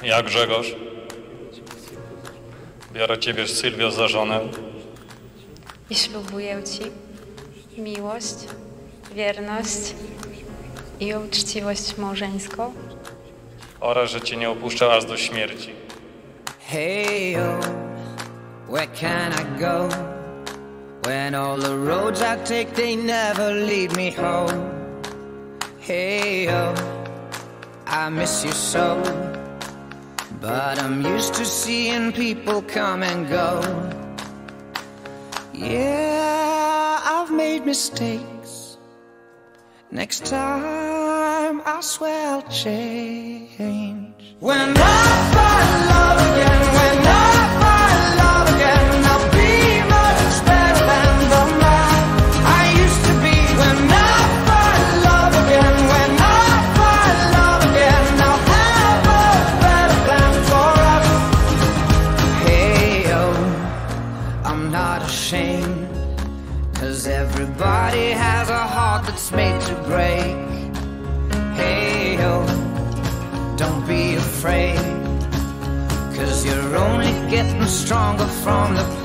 Ja, Grzegorz, biorę Ciebie, Sylwio, za żonę i ślubuję Ci miłość, wierność i uczciwość małżeńską oraz, że Cię nie opuszczę aż do śmierci. Hey yo, where can I go? When all the roads I take, they never lead me home. Hey yo, I miss you so, but I'm used to seeing people come and go. Yeah, I've made mistakes. Next time I swear I'll change. When I find love again, when I find love again, I'll be much better than the man I used to be. When I find love again, when I find love again, I'll have a better plan for us. Hey yo, I'm not ashamed, 'cause everybody has a heart that's made to break. Hey yo, don't be afraid, 'cause you're only getting stronger from the